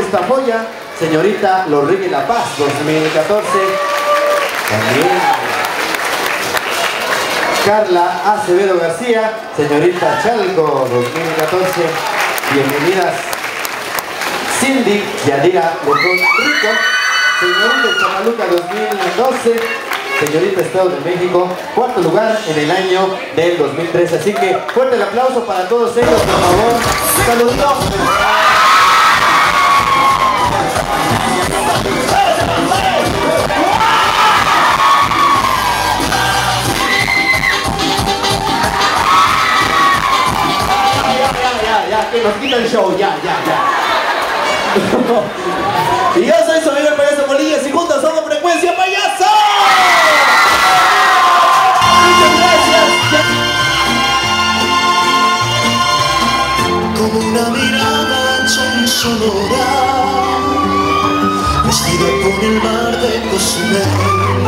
esta joya, señorita Lorrigue La Paz 2014. También Carla Acevedo García, señorita Chalco 2014. Bienvenidas. Cindy Yadira Lejón Rico, señorita Chamaluca 2012, señorita Estado de México, cuarto lugar en el año del 2013. Así que fuerte el aplauso para todos ellos, por favor. Saluditos. Ya, que nos quita el show, ya. Y yo soy su amigo el payaso Polillas y juntos somos Frecuencia Payaso. Muchas gracias. Como una mirada ancha y sonora, vestida con el mar de Cozumel,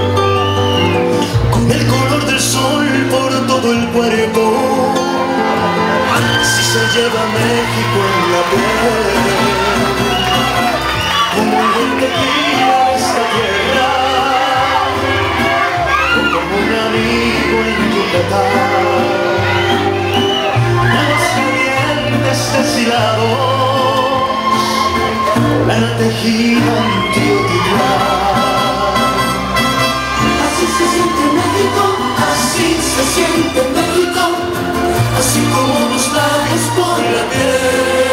con el color del sol por todo el cuerpo, así se lleva México en la piel. Como el tequila de esta tierra, como un amigo en Yucatán, aguas calientes deshilados, la tejida en Teotihuacán. Así se siente México, así se siente México, así como los labios por la piel.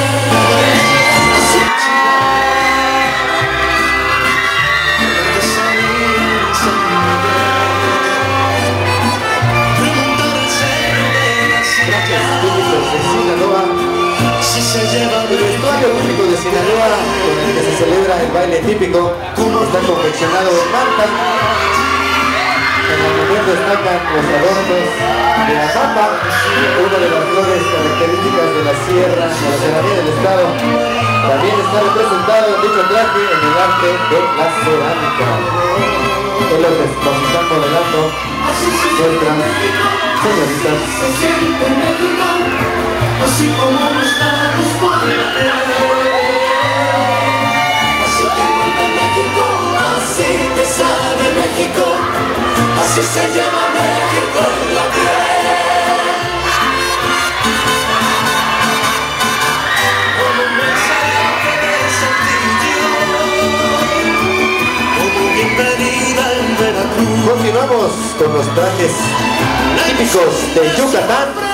El vestuario típico de Sinaloa, con el que se celebra el baile típico, está confeccionado en Manta. En el momento destacan los adornos de la papa, una de las flores características de la sierra, de la serranía del estado. También está representado en dicho traje en el arte de la cerámica. Es lo que nos están modelando nuestras señoritas. Así como los labios por la piel, así te gusta México, así te sabe México, así se llama México en la piel. Como un mensaje de Saltillo, como bienvenida en Veracruz. Continuamos con los trajes típicos de Yucatán.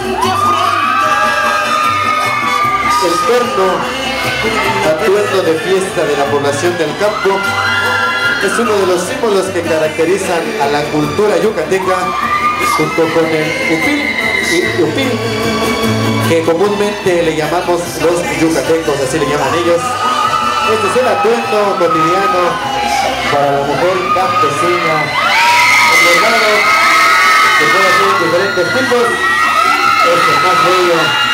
El terno, atuendo de fiesta de la población del campo, es uno de los símbolos que caracterizan a la cultura yucateca, junto con el upil, que comúnmente le llamamos los yucatecos, así le llaman ellos. Este es el atuendo cotidiano para la mujer campesina, bordado, que puede ser de diferentes tipos. Este es más bello.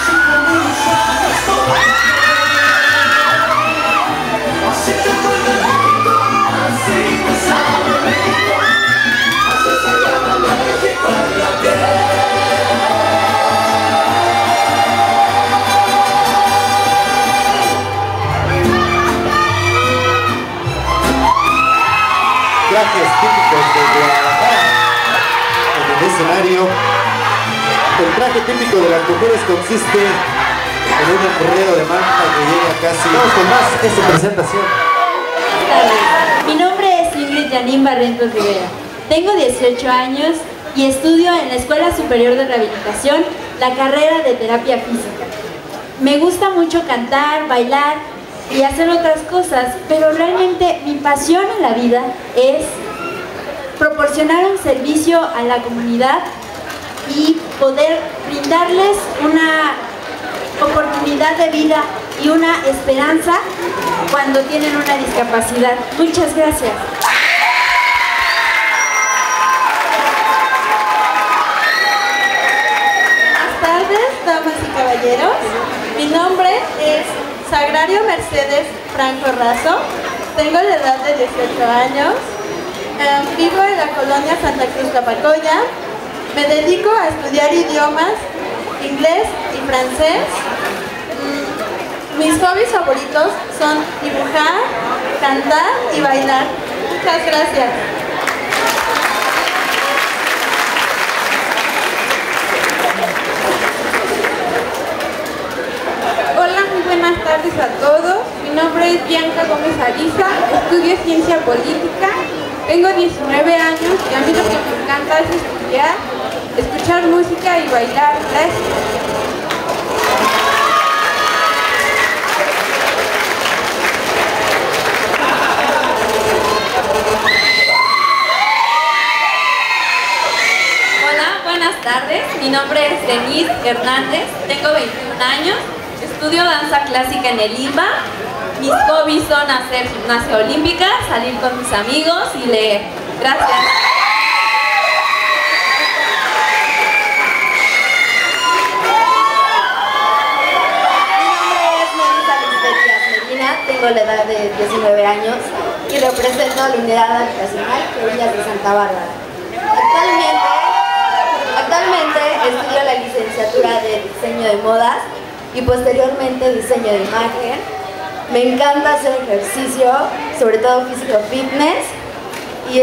Trajes típicos de Guadalajara en el escenario. El traje típico de las mujeres consiste en un enredo de manta que llega casi. Vamos con más esta presentación. Mi nombre es Ingrid Janine Barrientos Rivera. Tengo 18 años y estudio en la Escuela Superior de Rehabilitación la carrera de terapia física. Me gusta mucho cantar, bailar y hacer otras cosas, pero realmente mi pasión en la vida es proporcionar un servicio a la comunidad y poder brindarles una oportunidad de vida y una esperanza cuando tienen una discapacidad. Muchas gracias. Buenas tardes, damas y caballeros. Mi nombre es Sagrario Mercedes Franco Razo. Tengo la edad de 18 años. Vivo en la colonia Santa Cruz Tapacoya. Me dedico a estudiar idiomas, inglés y francés. Mis hobbies favoritos son dibujar, cantar y bailar. Muchas gracias. Hola, muy buenas tardes a todos. Mi nombre es Bianca Gómez Ariza, estudio Ciencia Política. Tengo 19 años y a mí lo que me encanta es estudiar, escuchar música y bailar. Gracias. Buenas tardes, mi nombre es Denise Hernández, tengo 21 años, estudio danza clásica en el IMBA. Mis hobbies son hacer gimnasia olímpica, salir con mis amigos y leer. Gracias. Tengo la edad de 19 años y represento a la unidad habitacional Quevillas de Santa Bárbara. Actualmente estudio la licenciatura de diseño de modas y posteriormente diseño de imagen. Me encanta hacer ejercicio, sobre todo físico fitness y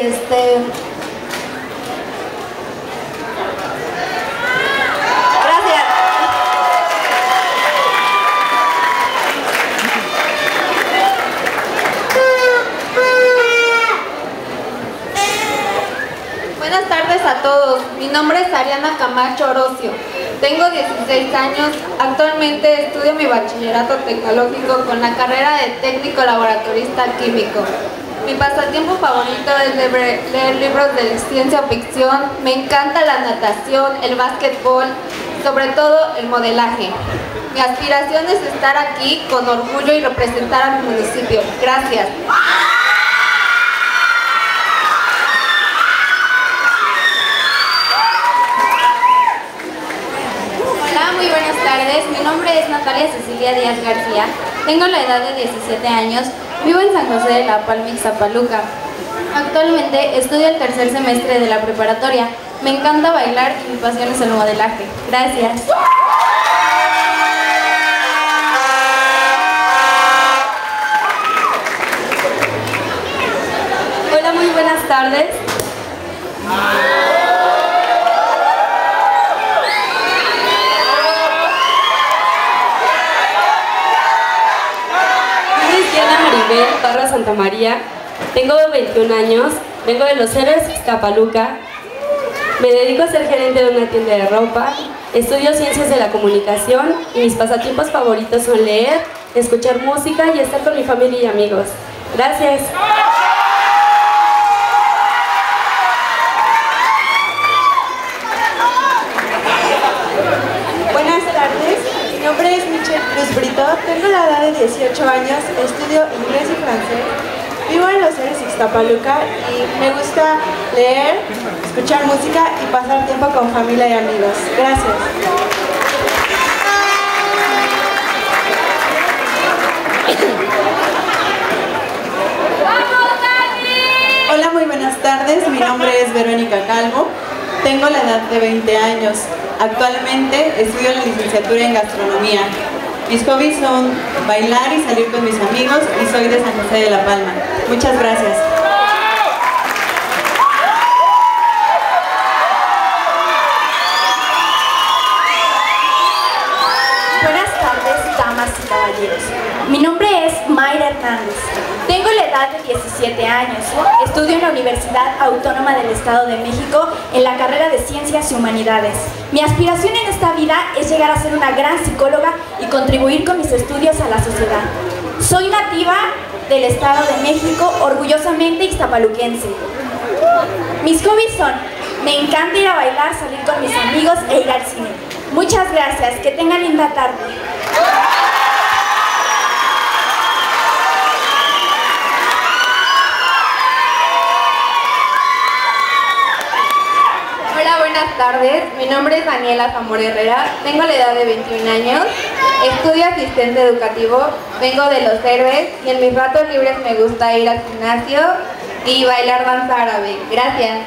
Buenas tardes a todos, mi nombre es Ariana Camacho Orocio, tengo 16 años, actualmente estudio mi bachillerato tecnológico con la carrera de técnico laboratorista químico. Mi pasatiempo favorito es leer libros de ciencia ficción, me encanta la natación, el básquetbol, sobre todo el modelaje. Mi aspiración es estar aquí con orgullo y representar a mi municipio. Gracias. Muy buenas tardes, mi nombre es Natalia Cecilia Díaz García, tengo la edad de 17 años, vivo en San José de la Palma, Ixtapaluca. Actualmente estudio el tercer semestre de la preparatoria, me encanta bailar y mi pasión es el modelaje. Gracias. Hola, muy buenas tardes. Barra Santa María, tengo 21 años, vengo de Los Héroes, Ixtapaluca, me dedico a ser gerente de una tienda de ropa, estudio ciencias de la comunicación y mis pasatiempos favoritos son leer, escuchar música y estar con mi familia y amigos. Gracias. Buenas tardes, mi nombre es Michelle Cruz Brito, tengo la edad de 18 años, estudio inglés y francés, vivo en Los Héroes, Ixtapaluca y me gusta leer, escuchar música y pasar tiempo con familia y amigos. Gracias. Hola, muy buenas tardes, mi nombre es Verónica Calvo, tengo la edad de 20 años. Actualmente estudio la licenciatura en gastronomía. Mis hobbies son bailar y salir con mis amigos y soy de San José de la Palma. Muchas gracias. Buenas tardes, damas y caballeros. Mi nombre es Mayra Hernández. Tengo la edad de 17 años. Estudio en la Universidad Autónoma del Estado de México en la carrera de Ciencias y Humanidades. Mi aspiración en esta vida es llegar a ser una gran psicóloga y contribuir con mis estudios a la sociedad. Soy nativa del Estado de México, orgullosamente ixtapaluquense. Mis hobbies son: me encanta ir a bailar, salir con mis amigos e ir al cine. Muchas gracias, que tengan linda tarde. Buenas tardes, mi nombre es Daniela Zamora Herrera, tengo la edad de 21 años, estudio asistente educativo, vengo de Los Héroes y en mis ratos libres me gusta ir al gimnasio y bailar danza árabe. Gracias.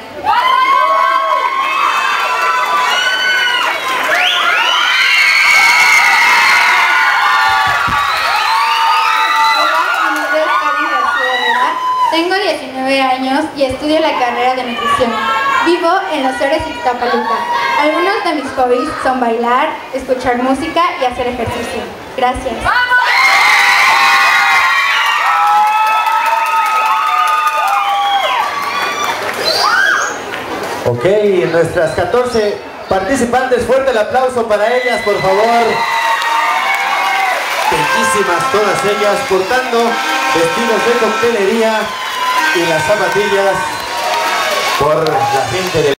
19 años y estudio la carrera de nutrición. Vivo en Los Héroes, Ixtapaluca. Algunos de mis hobbies son bailar, escuchar música y hacer ejercicio. Gracias. Ok, nuestras 14 participantes, fuerte el aplauso para ellas, por favor. Bellísimas todas ellas, portando vestidos de coctelería y las zapatillas por la gente de